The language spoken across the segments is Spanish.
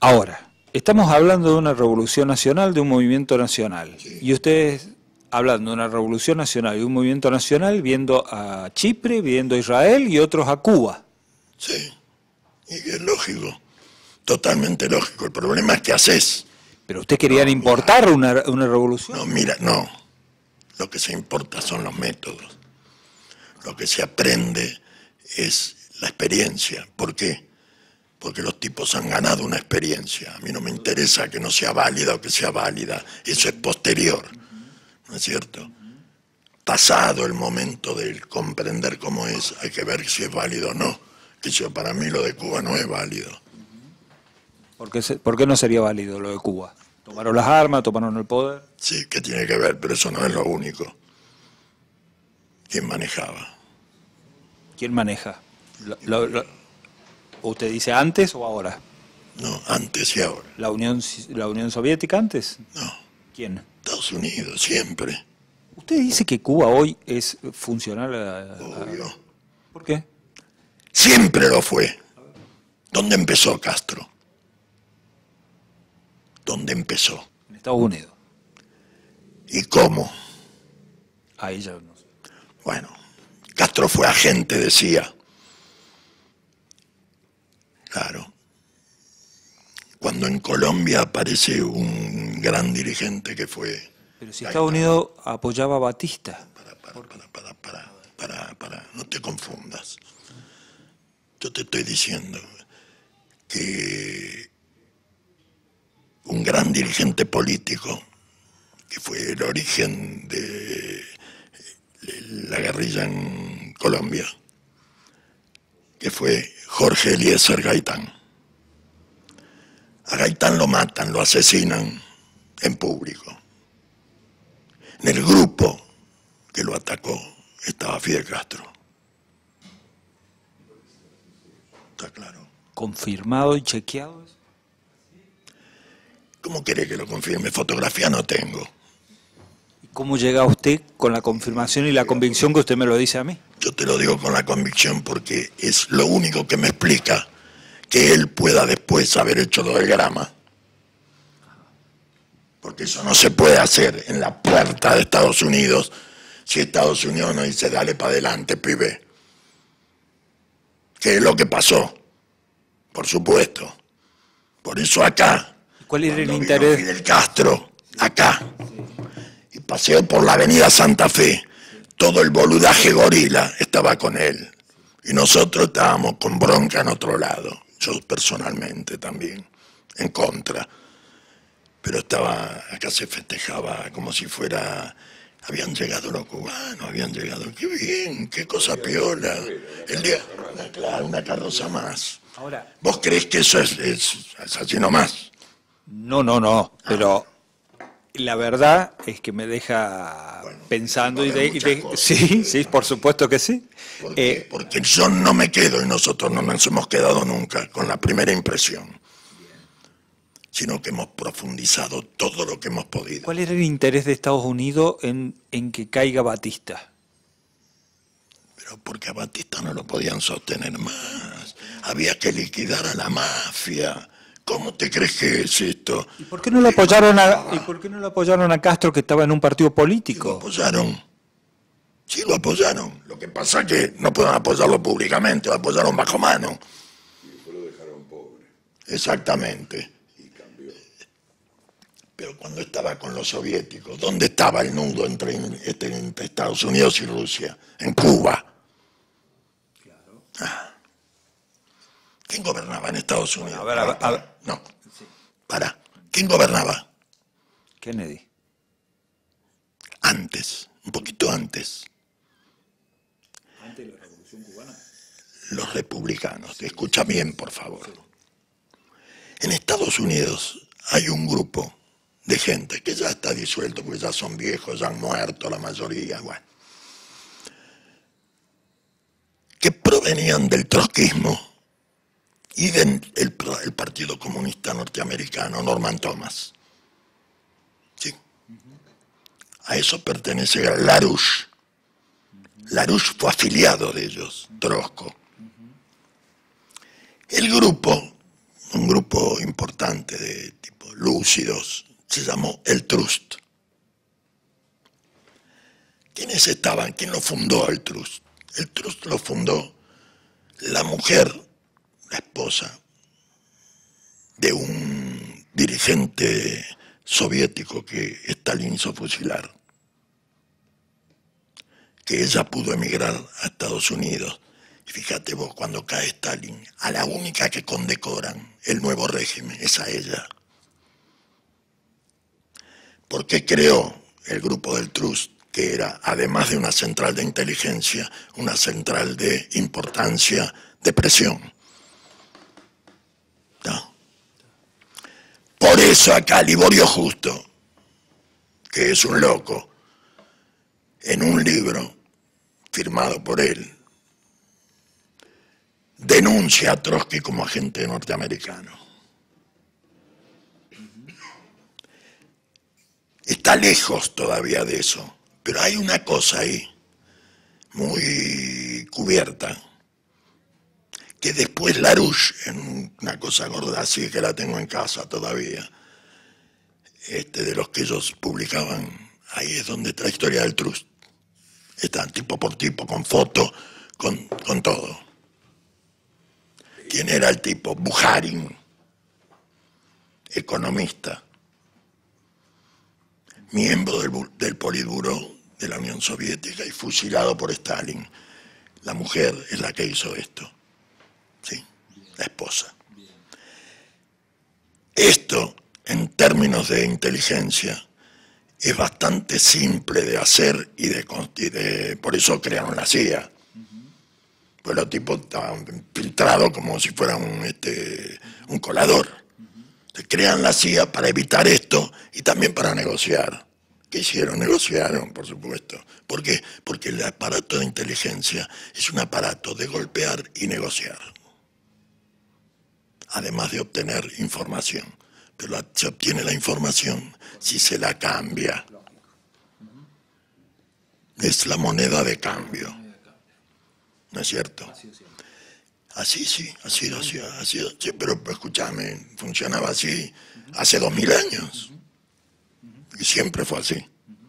Ahora, estamos hablando de una revolución nacional, de un movimiento nacional. Sí. Y ustedes, hablando de una revolución nacional y un movimiento nacional, viendo a Chipre, viendo a Israel y otros a Cuba. Sí, y es lógico, totalmente lógico. El problema es qué haces. Pero ustedes querían importar una revolución. No, mira, no. Lo que se importa son los métodos. Lo que se aprende es la experiencia. ¿Por qué? Porque los tipos han ganado una experiencia. A mí no me interesa que no sea válida o que sea válida. Eso es posterior, ¿no es cierto? Pasado el momento de comprender cómo es, hay que ver si es válido o no. Que yo, para mí lo de Cuba no es válido. ¿Por qué no sería válido lo de Cuba? ¿Tomaron las armas, tomaron el poder? Sí, que tiene que ver, pero eso no es lo único. ¿Quién manejaba? ¿Quién maneja? ¿Usted dice antes o ahora? No, antes y ahora. ¿La Unión Soviética antes? No, ¿Quién? Estados Unidos, siempre. ¿Usted dice que Cuba hoy es funcional Obvio. ¿Por qué? Siempre lo fue. ¿Dónde empezó Castro? ¿Dónde empezó? En Estados Unidos. ¿Y cómo? Ahí ya no sé. Bueno, Castro fue agente, decía. Claro. Cuando en Colombia aparece un gran dirigente que fue... Pero si Estados Unidos apoyaba a Batista. Para, no te confundas. Yo te estoy diciendo que un gran dirigente político, que fue el origen de la guerrilla en Colombia, que fue Jorge Eliezer Gaitán. A Gaitán lo matan, lo asesinan en público. En el grupo que lo atacó estaba Fidel Castro. ¿Está claro? ¿Confirmado y chequeado? ¿Cómo quiere que lo confirme? Fotografía no tengo. ¿Y cómo llega usted con la confirmación y la convicción que usted me lo dice a mí? Yo te lo digo con la convicción porque es lo único que me explica que él pueda después haber hecho lo del grama. Porque eso no se puede hacer en la puerta de Estados Unidos si Estados Unidos no dice dale para adelante, pibe. ¿Qué es lo que pasó? Por supuesto. Por eso acá, ¿Cuál era el cuando interés? vino Fidel Castro, acá, y paseó por la avenida Santa Fe, todo el boludaje gorila estaba con él. Y nosotros estábamos con bronca en otro lado. Yo personalmente también, en contra. Pero acá se festejaba como si fuera, habían llegado los cubanos, habían llegado, qué bien, qué cosa piola. El día, claro, una carroza más. Ahora, ¿Vos creés que eso es así nomás? no, pero la verdad es que me deja pensando sí, por supuesto que sí. Porque yo no me quedo y nosotros no nos hemos quedado nunca con la primera impresión, sino que hemos profundizado todo lo que hemos podido. ¿Cuál era el interés de Estados Unidos en que caiga Batista? Pero porque a Batista no lo podían sostener más. Había que liquidar a la mafia. ¿Cómo te crees que es esto? ¿Y por qué no lo apoyaron a Castro, que estaba en un partido político? Lo apoyaron. Sí, lo apoyaron. Lo que pasa es que no pueden apoyarlo públicamente, lo apoyaron bajo mano. Y después lo dejaron pobre. Exactamente. Pero cuando estaba con los soviéticos, ¿dónde estaba el nudo entre Estados Unidos y Rusia? En Cuba. Claro. ¿Quién gobernaba en Estados Unidos? A ver. No. Para. ¿Quién gobernaba? Kennedy. Antes, un poquito antes. ¿Antes de la Revolución Cubana? Los republicanos. Escucha bien, por favor. En Estados Unidos hay un grupo de gente que ya está disuelto, porque ya son viejos, ya han muerto la mayoría, bueno, que provenían del trotskismo y del Partido Comunista Norteamericano, Norman Thomas. ¿Sí? A eso pertenece LaRouche. LaRouche fue afiliado de ellos, Trotsko. El grupo un grupo importante de tipo lúcidos, se llamó el Trust. ¿Quiénes estaban? ¿Quién lo fundó el Trust? El Trust lo fundó la mujer, la esposa de un dirigente soviético que Stalin hizo fusilar, que ella pudo emigrar a Estados Unidos. Y fíjate vos, cuando cae Stalin, a la única que condecoran el nuevo régimen es a ella. Porque creó el grupo del Trust, que era, además de una central de inteligencia, una central de importancia de presión. ¿No? Por eso acá Liborio Justo, que es un loco, en un libro firmado por él, denuncia a Trotsky como agente norteamericano. Está lejos todavía de eso, pero hay una cosa ahí, muy cubierta, que después Larouche, en una cosa gorda así que la tengo en casa todavía, de los que ellos publicaban, ahí es donde está la historia del Trust. Están tipo por tipo, con fotos, con todo. ¿Quién era el tipo? Bukharin, economista, miembro del Politburó de la Unión Soviética y fusilado por Stalin. La mujer es la que hizo esto, ¿sí? La esposa. Esto, en términos de inteligencia, es bastante simple de hacer y por eso crearon la CIA. Pues los tipos estaban filtrados como si fueran un colador. Se crean la CIA para evitar esto y también para negociar. ¿Qué hicieron? Negociaron, por supuesto. ¿Por qué? Porque el aparato de inteligencia es un aparato de golpear y negociar. Además de obtener información. Pero se obtiene la información si se la cambia. Es la moneda de cambio. ¿No es cierto? Así sí, ha sido así, sí, pero escúchame, funcionaba así hace 2000 años. Y siempre fue así.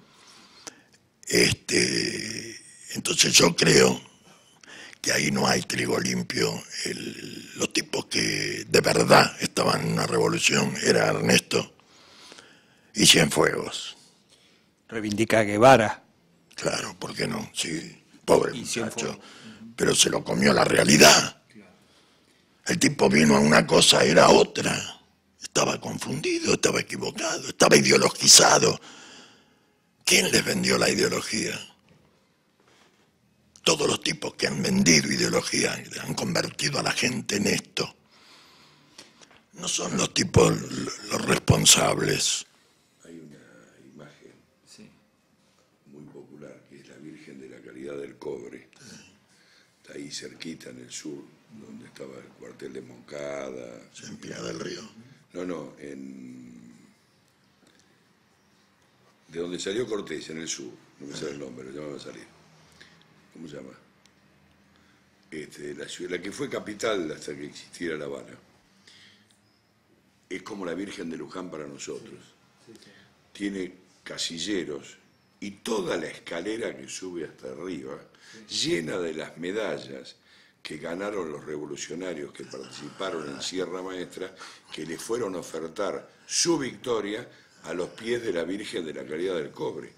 Entonces yo creo que ahí no hay trigo limpio. Los tipos que de verdad estaban en una revolución era Ernesto y Cienfuegos. Reivindica a Guevara. Claro, ¿por qué no? Sí, pobre muchacho. Pero se lo comió la realidad. El tipo vino a una cosa, era otra. Estaba confundido, estaba equivocado, estaba ideologizado. ¿Quién les vendió la ideología? Todos los tipos que han vendido ideología, han convertido a la gente en esto. No son los tipos los responsables. Hay una imagen muy popular que es la Virgen de la Caridad del Cobre. Está ahí cerquita en el sur, donde estaba el cuartel de Moncada. En Pinar del Río. No, de donde salió Cortés, en el sur. No me sale el nombre, ya me va a salir. ¿Cómo se llama? La ciudad, la que fue capital hasta que existiera La Habana. Es como la Virgen de Luján para nosotros. Tiene casilleros y toda la escalera que sube hasta arriba, llena de las medallas que ganaron los revolucionarios que participaron en Sierra Maestra, que le fueron a ofertar su victoria a los pies de la Virgen de la Caridad del Cobre.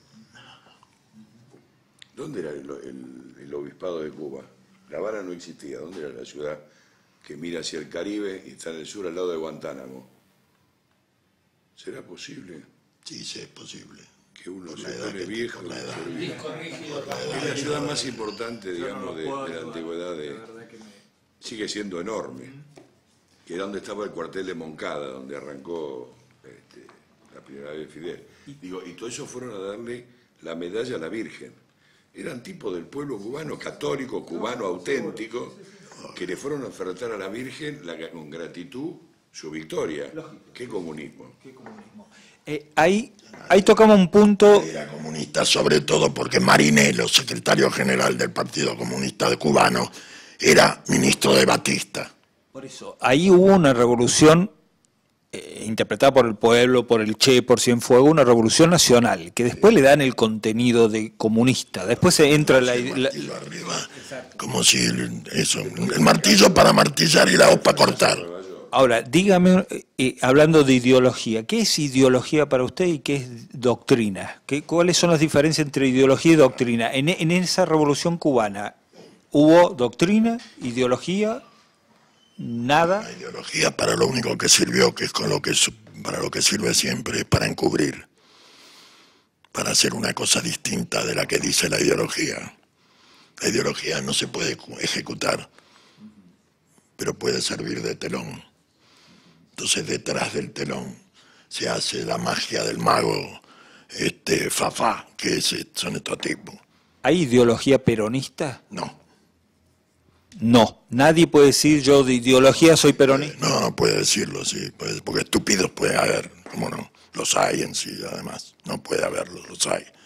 ¿Dónde era el obispado de Cuba? La Habana no existía. ¿Dónde era la ciudad que mira hacia el Caribe y está en el sur al lado de Guantánamo? ¿Será posible? Sí, sí, es posible. Que uno se pone viejo. Es la ciudad más importante, digamos, de la antigüedad. Sigue siendo enorme. Que era donde estaba el cuartel de Moncada, donde arrancó la primera vez Fidel. Digo, y todo eso fueron a darle la medalla a la Virgen. Eran tipos del pueblo cubano, católico, cubano, auténtico, que le fueron a ofertar a la Virgen con gratitud su victoria. ¿Qué comunismo? Ahí tocamos un punto. Era comunista sobre todo porque Marinello, secretario general del Partido Comunista Cubano, era ministro de Batista. Por eso, ahí hubo una revolución interpretada por el pueblo, por el Che, por Cienfuegos, una revolución nacional, que después le dan el contenido de comunista. Después se entra martillo arriba, como si el martillo para martillar y la hoz para cortar. Ahora, dígame, hablando de ideología, ¿qué es ideología para usted y qué es doctrina? ¿Cuáles son las diferencias entre ideología y doctrina? En esa revolución cubana, ¿hubo doctrina, ideología, nada? La ideología para lo único que sirvió, que es para lo que sirve siempre, es para encubrir, para hacer una cosa distinta de la que dice la ideología. La ideología no se puede ejecutar, pero puede servir de telón. Entonces detrás del telón se hace la magia del mago Fafá, que son estos tipos. ¿Hay ideología peronista? No. No. Nadie puede decir yo de ideología soy peronista. No puede decirlo, sí. Porque estúpidos puede haber, ¿cómo no? Los hay en sí, además. No puede haberlos, los hay.